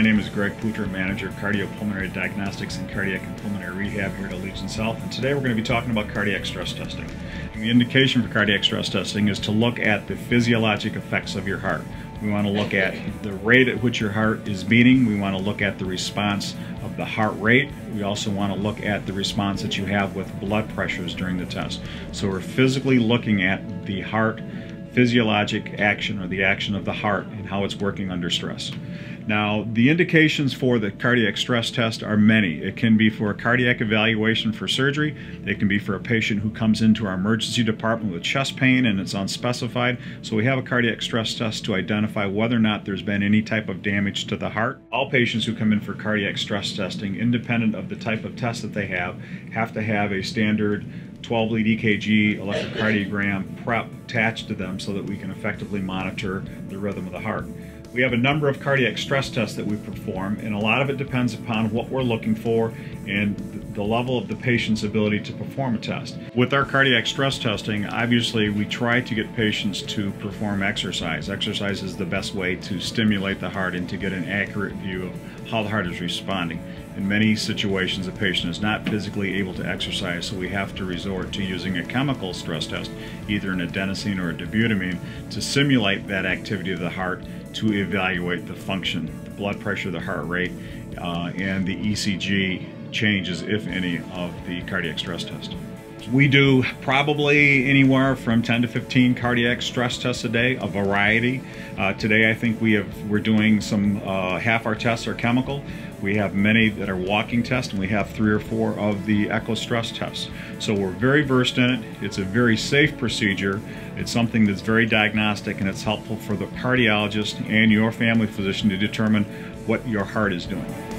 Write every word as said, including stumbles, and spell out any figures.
name is Greg Putra, Manager of Cardiopulmonary Diagnostics and Cardiac and Pulmonary Rehab here at Allegiance Health, and today we're going to be talking about cardiac stress testing. And the indication for cardiac stress testing is to look at the physiologic effects of your heart. We want to look at the rate at which your heart is beating. We want to look at the response of the heart rate. We also want to look at the response that you have with blood pressures during the test. So we're physically looking at the heart physiologic action, or the action of the heart, and how it's working under stress. Now, the indications for the cardiac stress test are many. It can be for a cardiac evaluation for surgery. It can be for a patient who comes into our emergency department with chest pain and it's unspecified. So we have a cardiac stress test to identify whether or not there's been any type of damage to the heart. All patients who come in for cardiac stress testing, independent of the type of test that they have, have to have a standard twelve lead E K G electrocardiogram prep attached to them so that we can effectively monitor the rhythm of the heart. We have a number of cardiac stress tests that we perform, and a lot of it depends upon what we're looking for and the level of the patient's ability to perform a test. With our cardiac stress testing, obviously we try to get patients to perform exercise. Exercise is the best way to stimulate the heart and to get an accurate view of how the heart is responding. In many situations, a patient is not physically able to exercise, so we have to resort to using a chemical stress test, either an adenosine or a dobutamine, to simulate that activity of the heart to evaluate the function, the blood pressure, the heart rate, uh, and the E C G changes, if any, of the cardiac stress test. We do probably anywhere from ten to fifteen cardiac stress tests a day, a variety. Uh, today I think we have, we're doing some, uh, half our tests are chemical. We have many that are walking tests, and we have three or four of the echo stress tests. So we're very versed in it. It's a very safe procedure. It's something that's very diagnostic, and it's helpful for the cardiologist and your family physician to determine what your heart is doing.